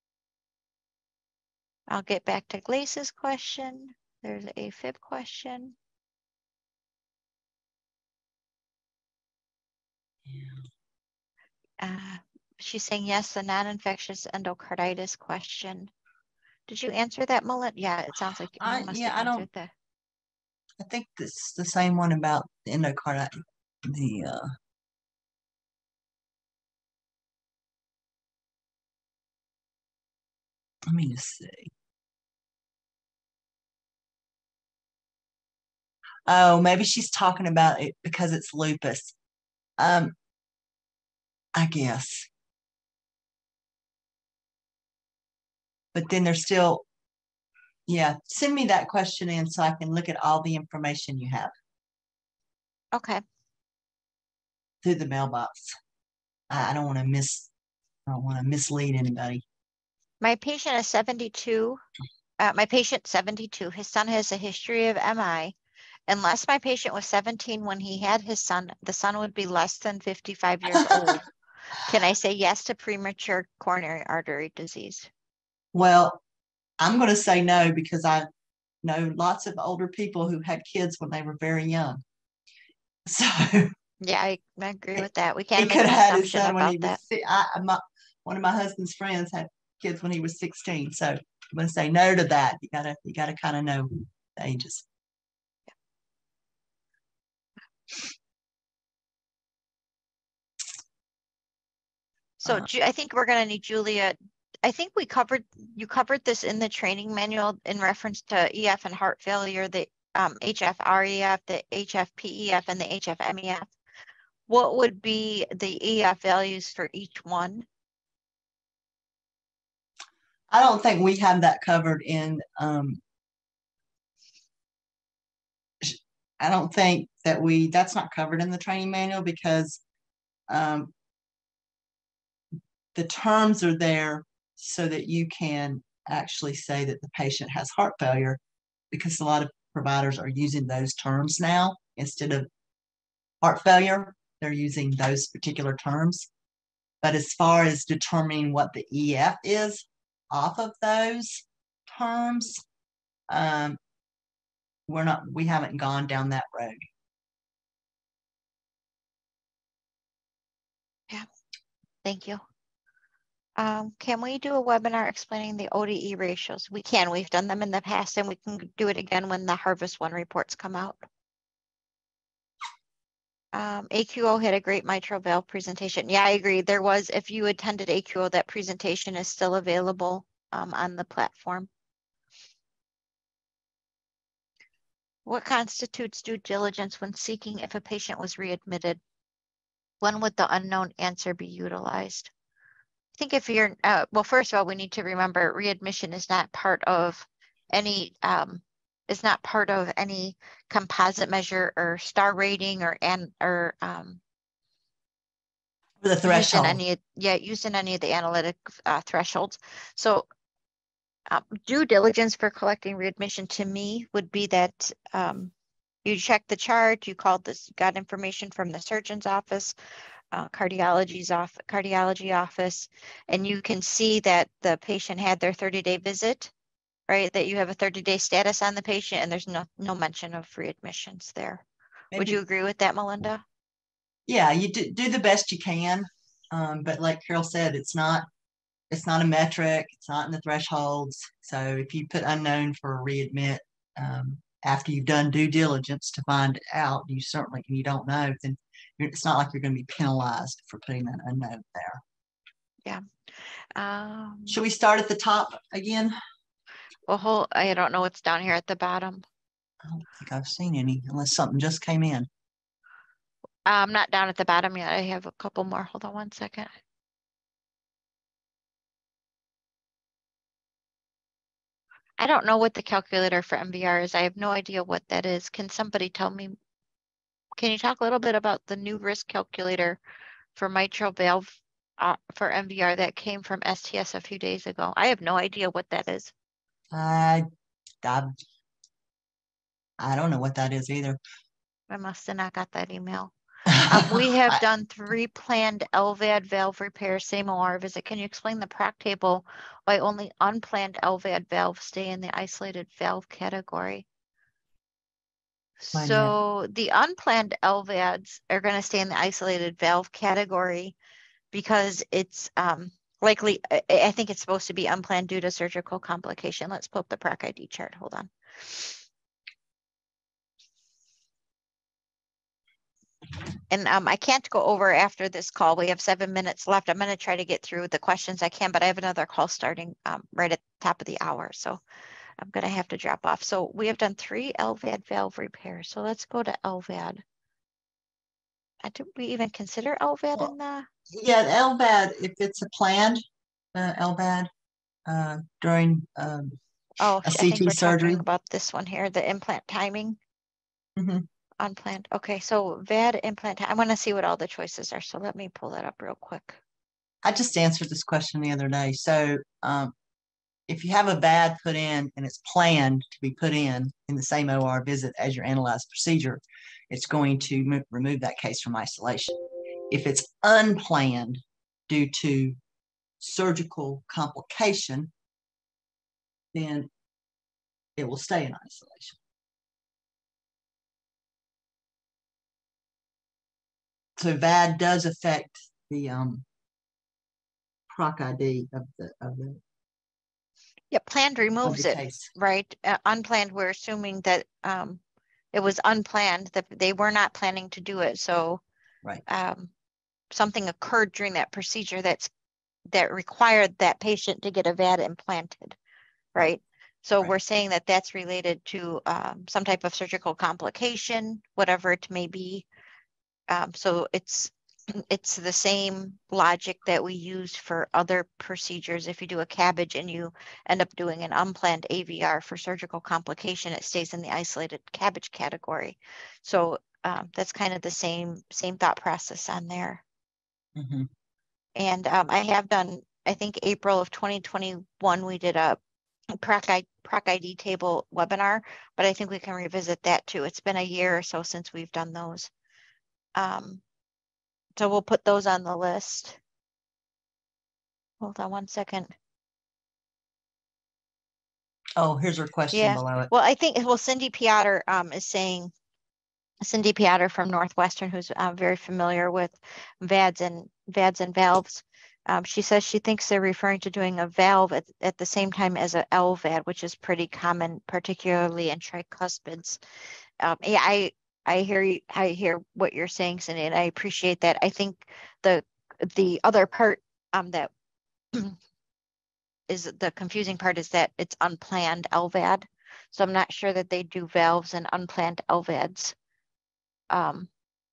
I'll get back to Glace's question. There's a AFib question. yeah. Uh, she's saying yes, the non-infectious endocarditis question. Did you answer that, Melinda? Yeah, it sounds like you I, must yeah, have I answered don't, that. I think this is the same one about the endocarditis. The uh, let me just see. Oh, maybe she's talking about it because it's lupus. Um, I guess. But then there's still, yeah, send me that question in so I can look at all the information you have. Okay. Through the mailbox. I, I don't want to miss, I don't want to mislead anybody. My patient is seventy-two. Uh, my patient seventy-two. His son has a history of M I. Unless my patient was seventeen when he had his son, the son would be less than fifty-five years old. Can I say yes to premature coronary artery disease? Well, I'm going to say no because I know lots of older people who had kids when they were very young. So yeah, I, I agree with that. We he can't make could an have had his assumption son when he about was. that. I, my, one of my husband's friends had kids when he was sixteen. So I'm going to say no to that. You gotta, you gotta kind of know the ages. So Uh, Ju- I think we're going to need Julia. I think we covered, you covered this in the training manual in reference to E F and heart failure, the um, H F R E F, the H F P E F, and the H F M E F. What would be the E F values for each one? I don't think we have that covered in. Um, I don't think that we. That's not covered in the training manual because um, the terms are there so that you can actually say that the patient has heart failure, because a lot of providers are using those terms now instead of heart failure. They're using those particular terms. But as far as determining what the E F is off of those terms, um, we're not, we haven't gone down that road. Yeah, thank you. Um, can we do a webinar explaining the O D E ratios? We can. We've done them in the past, and we can do it again when the Harvest One reports come out. Um, A Q O had a great mitral valve presentation. Yeah, I agree. There was, if you attended A Q O, that presentation is still available um, on the platform. What constitutes due diligence when seeking if a patient was readmitted? When would the unknown answer be utilized? I think if you're, uh, well, first of all, we need to remember readmission is not part of any, um, is not part of any composite measure or star rating or, and, or, um, For the used in threshold. any, yeah, used in any of the analytic uh, thresholds. So um, due diligence for collecting readmission to me would be that um, you check the chart, you called this, got information from the surgeon's office, uh, cardiology's off, cardiology office, and you can see that the patient had their thirty day visit, right? That you have a thirty day status on the patient and there's no, no mention of readmissions there. Maybe, would you agree with that, Melinda? Yeah, you do, do the best you can. Um, but like Carol said, it's not, it's not a metric. It's not in the thresholds. So if you put unknown for a readmit, um, after you've done due diligence to find out, you certainly, you don't know, then it's not like you're going to be penalized for putting that unknown there. Yeah. Um, Should we start at the top again? well, whole, I don't know what's down here at the bottom. I don't think I've seen any unless something just came in. I'm not down at the bottom yet. I have a couple more. Hold on one second. I don't know what the calculator for M V R is. I have no idea what that is. Can somebody tell me? Can you talk a little bit about the new risk calculator for mitral valve uh, for M V R that came from S T S a few days ago? I have no idea what that is. I, I, I don't know what that is either. I must have not got that email. Um, we have I, done three planned L V A D valve repairs, same O R visit. Can you explain the prac table why only unplanned L V A D valves stay in the isolated valve category? So the unplanned L V A Ds are going to stay in the isolated valve category because it's um, likely, I, I think it's supposed to be unplanned due to surgical complication. Let's pull up the prac I D chart. Hold on. And um, I can't go over after this call. We have seven minutes left. I'm going to try to get through the questions I can, but I have another call starting um, right at the top of the hour. So I'm going to have to drop off. So we have done three L V A D valve repairs. So let's go to L V A D. Uh, do we even consider L V A D Well, in the? Yeah, L V A D, if it's a planned uh, L V A D uh, during um, Oh, a I think C T we're surgery. talking about this one here, the implant timing. Mm-hmm. Unplanned. Okay, so V A D implant. I want to see what all the choices are. So let me pull that up real quick. I just answered this question the other day. So um, if you have a V A D put in and it's planned to be put in in the same O R visit as your analyzed procedure, it's going to mo- remove that case from isolation. If it's unplanned due to surgical complication, then it will stay in isolation. So V A D does affect the um, proc I D of the of the Yeah, planned of removes the it, case. right? Uh, unplanned, we're assuming that um, it was unplanned, that they were not planning to do it. So Right. um, something occurred during that procedure that's that required that patient to get a V A D implanted, right? Right. So Right. we're saying that that's related to um, some type of surgical complication, whatever it may be. Um, so it's it's the same logic that we use for other procedures. If you do a CABG and you end up doing an unplanned A V R for surgical complication, it stays in the isolated CABG category. So um, that's kind of the same same thought process on there. Mm-hmm. And um, I have done, I think April of twenty twenty-one, we did a Proc I D table webinar, but I think we can revisit that too. It's been a year or so since we've done those. Um, so we'll put those on the list. Hold on one second. Oh, here's her question Yeah. below it. Well, I think, well, Cindy Piotr um, is saying, Cindy Piotr from Northwestern, who's uh, very familiar with V A Ds and V A Ds and valves. Um, she says she thinks they're referring to doing a valve at, at the same time as a L V A D, which is pretty common, particularly in tricuspids. Um, yeah, I I hear you, I hear what you're saying, Cindy, and I appreciate that. I think the the other part um, that is the confusing part is that it's unplanned L V A D. So I'm not sure that they do valves and unplanned L V A Ds um,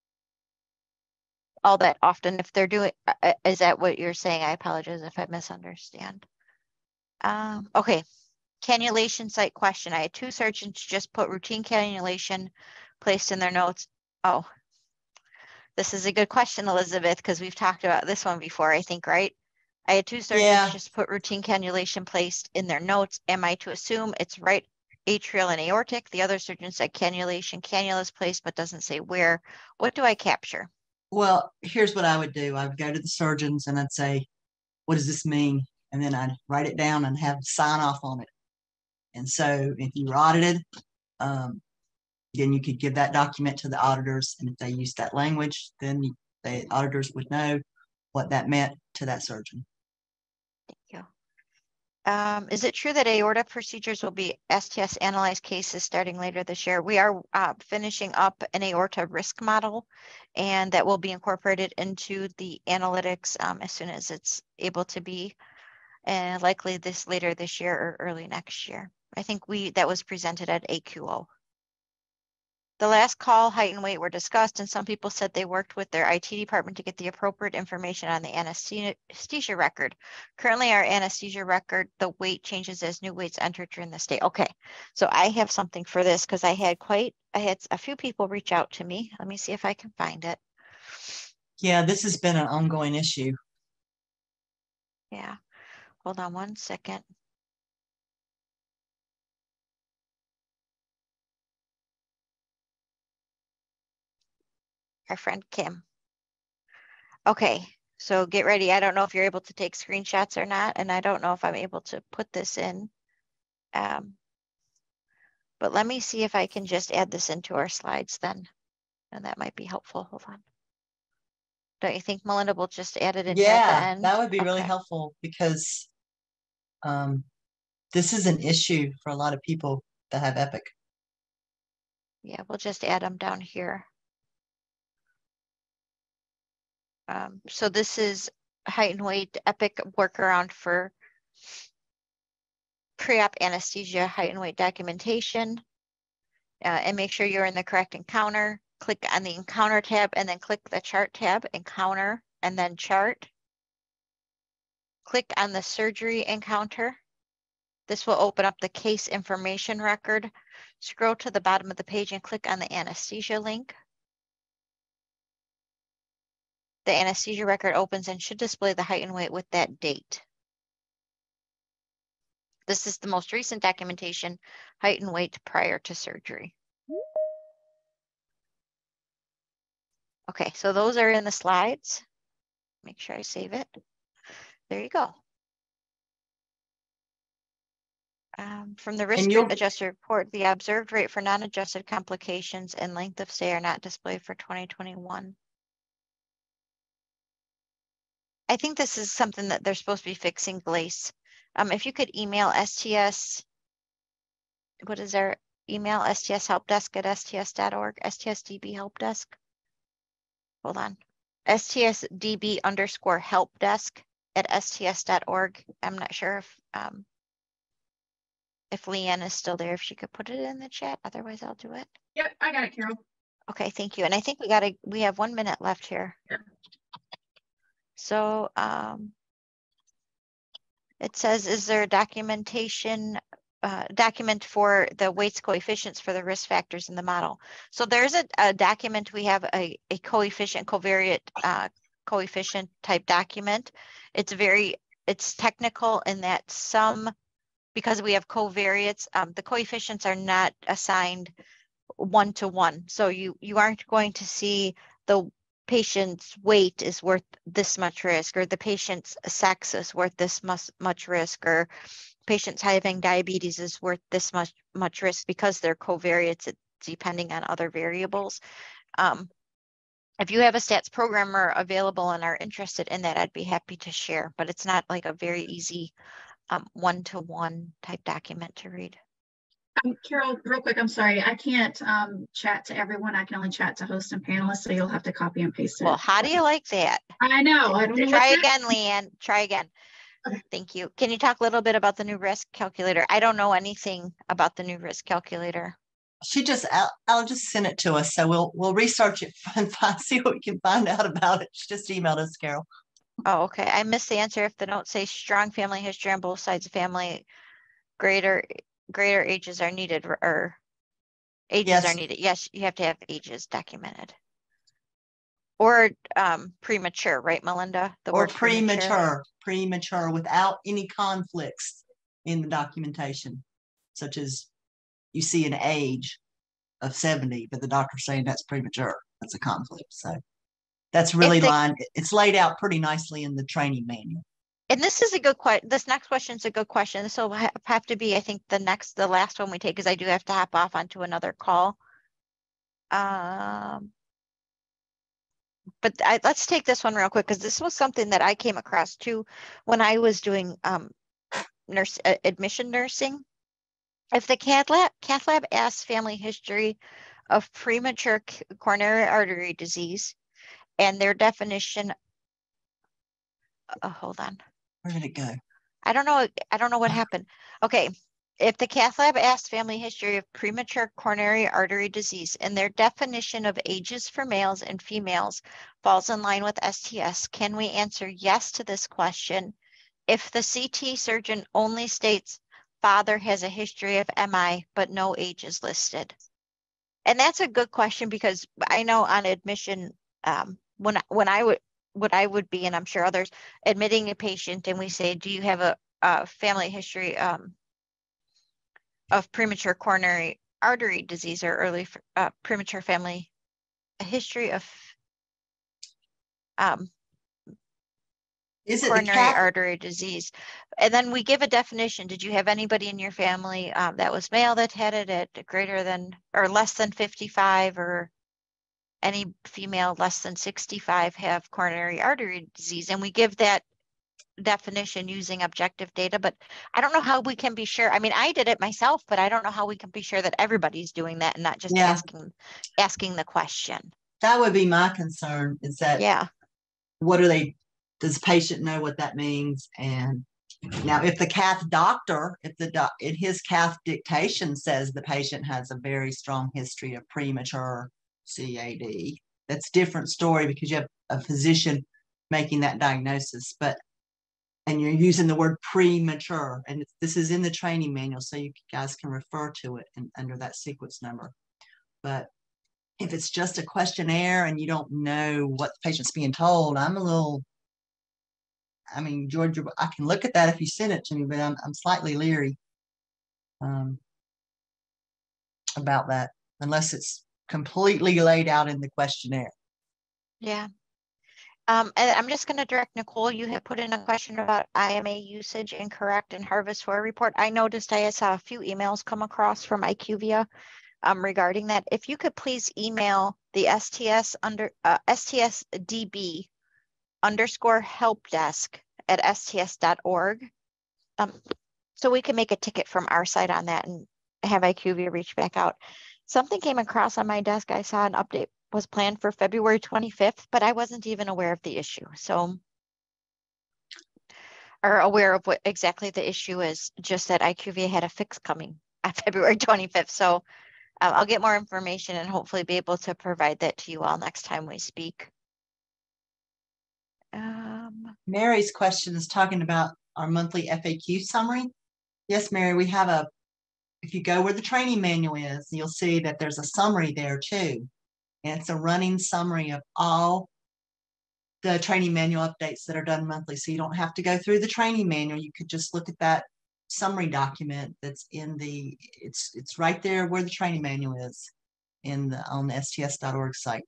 all that often. If they're doing, uh, is that what you're saying? I apologize if I misunderstand. Um, okay, cannulation site question. I had two surgeons just put routine cannulation placed in their notes. Oh, this is a good question, Elizabeth, because we've talked about this one before, I think, right? I had two surgeons Yeah. just put routine cannulation placed in their notes. Am I to assume it's right atrial and aortic? The other surgeon said cannulation, cannula is placed, but doesn't say where. What do I capture? Well, here's what I would do. I would go to the surgeons and I'd say, what does this mean? And then I'd write it down and have sign off on it. And so if you were audited, um, then you could give that document to the auditors. And if they use that language, then the auditors would know what that meant to that surgeon. Thank you. Um, is it true that aorta procedures will be S T S analyzed cases starting later this year? We are uh, finishing up an aorta risk model, and that will be incorporated into the analytics um, as soon as it's able to be, and likely this later this year or early next year. I think we that was presented at A Q O. The last call, height and weight were discussed, and some people said they worked with their I T department to get the appropriate information on the anesthesia record. Currently, our anesthesia record, the weight changes as new weights entered during the stay. Okay, so I have something for this because I had quite, I had a few people reach out to me. Let me see if I can find it. Yeah, this has been an ongoing issue. Yeah, hold on one second. Our friend Kim. Okay, so get ready. I don't know if you're able to take screenshots or not, and I don't know if I'm able to put this in. Um, but let me see if I can just add this into our slides then, and that might be helpful. Hold on. Don't you think Melinda will just add it in here at the Yeah, end? that would be Okay. really helpful because um, this is an issue for a lot of people that have Epic. Yeah, we'll just add them down here. Um, so this is height and weight Epic workaround for pre-op anesthesia height and weight documentation. Uh, and make sure you're in the correct encounter. click on the Encounter tab and then click the Chart tab, Encounter, and then Chart. Click on the Surgery Encounter. This will open up the case information record. Scroll to the bottom of the page and click on the anesthesia link. The anesthesia record opens and should display the height and weight with that date. This is the most recent documentation, height and weight prior to surgery. Okay, so those are in the slides. Make sure I save it. There you go. Um, from the risk adjusted report, the observed rate for non-adjusted complications and length of stay are not displayed for twenty twenty-one. I think this is something that they're supposed to be fixing, Glace. Um, if you could email S T S, what is our email? S T S helpdesk at S T S dot org, S T S D B helpdesk. Hold on. S T S D B underscore helpdesk at S T S dot org. I'm not sure if um, if Leanne is still there, if she could put it in the chat. Otherwise, I'll do it. Yep, I got it, Carol. Okay, thank you. And I think we got to, we have one minute left here. Yep. So um, it says, is there a documentation, uh, document for the weights coefficients for the risk factors in the model? So there's a, a document, we have a, a coefficient, covariate uh, coefficient type document. It's very, it's technical in that some, because we have covariates, um, the coefficients are not assigned one to one. So you, you aren't going to see the patient's weight is worth this much risk, or the patient's sex is worth this much, much risk, or patients having diabetes is worth this much, much risk, because they're covariates depending on other variables. Um, if you have a stats programmer available and are interested in that, I'd be happy to share, but it's not like a very easy um, one-to-one type document to read. Um, Carol, real quick, I'm sorry, I can't um, chat to everyone. I can only chat to host and panelists, so you'll have to copy and paste it. Well, how do you like that? I know. I don't know. Try again, Leanne. Try again. Okay. Thank you. Can you talk a little bit about the new risk calculator? I don't know anything about the new risk calculator. She just, I'll, I'll just send it to us. So we'll we'll research it and find, see what we can find out about it. She just emailed us, Carol. Oh, okay. I missed the answer. If the notes say strong family history on both sides of family, greater greater ages are needed, or ages Yes. are needed. Yes, you have to have ages documented. Or um, premature, right, Melinda? The Or word premature. premature, premature without any conflicts in the documentation, such as you see an age of seventy, but the doctor's saying that's premature. That's a conflict. So that's really the, lined. It's laid out pretty nicely in the training manual. And this is a good question. This next question is a good question. This will ha have to be, I think, the next, the last one we take, because I do have to hop off onto another call. Um, but I, let's take this one real quick, because this was something that I came across too when I was doing um, nurse uh, admission nursing. If the cath lab, cath lab asks family history of premature coronary artery disease and their definition, uh, hold on. Where did it go? I don't know. I don't know what happened. Okay. If the cath lab asked family history of premature coronary artery disease and their definition of ages for males and females falls in line with S T S, can we answer yes to this question if the C T surgeon only states father has a history of M I but no age is listed? And that's a good question, because I know on admission, um, when when I would what I would be, and I'm sure others, admitting a patient and we say, do you have a, a family history um, of premature coronary artery disease or early uh, premature family, a history of um, Is it coronary the artery disease? And then we give a definition. Did you have anybody in your family um, that was male that had it at greater than or less than fifty-five, or any female less than sixty-five have coronary artery disease? And we give that definition using objective data, but I don't know how we can be sure. I mean, I did it myself, but I don't know how we can be sure that everybody's doing that and not just yeah. asking asking the question. That would be my concern, is that, yeah, what are they, does the patient know what that means? And now if the cath doctor, if the doc, in his cath dictation says the patient has a very strong history of premature C A D. That's a different story because you have a physician making that diagnosis, but and you're using the word premature, and this is in the training manual, so you guys can refer to it in, under that sequence number. But if it's just a questionnaire and you don't know what the patient's being told, I'm a little, I mean, Georgia, I can look at that if you send it to me, but I'm, I'm slightly leery um, about that, unless it's completely laid out in the questionnaire. Yeah. Um, and I'm just going to direct Nicole. You had put in a question about I M A usage incorrect in Harvest Four report. I noticed I saw a few emails come across from IQVIA um, regarding that. If you could please email the S T S under uh, S T S D B underscore help desk at S T S dot org, um, so we can make a ticket from our side on that and have IQVIA reach back out. Something came across on my desk. I saw an update was planned for February twenty-fifth, but I wasn't even aware of the issue. So, or aware of what exactly the issue is, just that IQVIA had a fix coming on February twenty-fifth. So um, I'll get more information and hopefully be able to provide that to you all next time we speak. Um, Mary's question is talking about our monthly F A Q summary. Yes, Mary, we have a, if you go where the training manual is, you'll see that there's a summary there too. And it's a running summary of all the training manual updates that are done monthly. So you don't have to go through the training manual. You could just look at that summary document that's in the, it's it's right there where the training manual is in the on the S T S dot org site.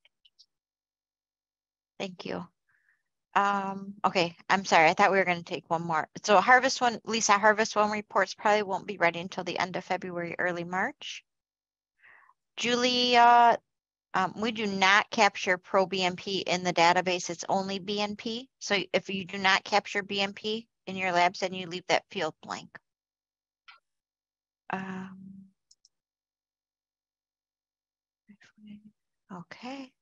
Thank you. Um, okay, I'm sorry. I thought we were going to take one more. So Harvest One, Lisa, Harvest One reports probably won't be ready until the end of February, early March. Julia, um, we do not capture pro B M P in the database. It's only B N P. So if you do not capture B M P in your labs, then you leave that field blank. Um, okay.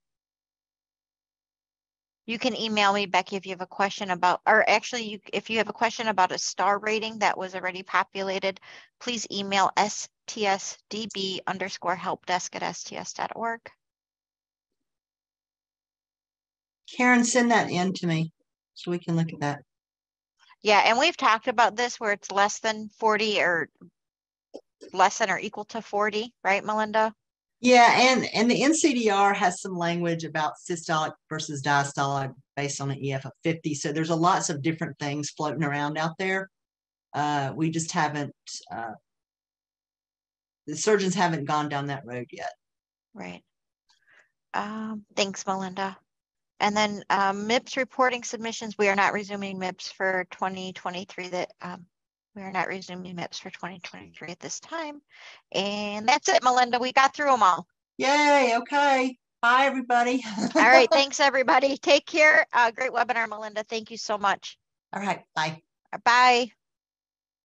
You can email me, Becky, if you have a question about, or actually, you, if you have a question about a star rating that was already populated, please email S T S D B underscore help desk at S T S dot org. Karen, send that in to me so we can look at that. Yeah, and we've talked about this where it's less than forty or less than or equal to forty, right, Melinda? Yeah, and, and the N C D R has some language about systolic versus diastolic based on an E F of fifty. So there's a lots of different things floating around out there. Uh, we just haven't, uh, the surgeons haven't gone down that road yet. Right. Um, thanks, Melinda. And then um, M I P S reporting submissions, we are not resuming M I P S for twenty twenty-three. That um, we are not resuming M I P S for twenty twenty-three at this time. And that's it, Melinda. We got through them all. Yay. Okay. Bye, everybody. All right. Thanks, everybody. Take care. Uh, great webinar, Melinda. Thank you so much. All right. Bye. Bye.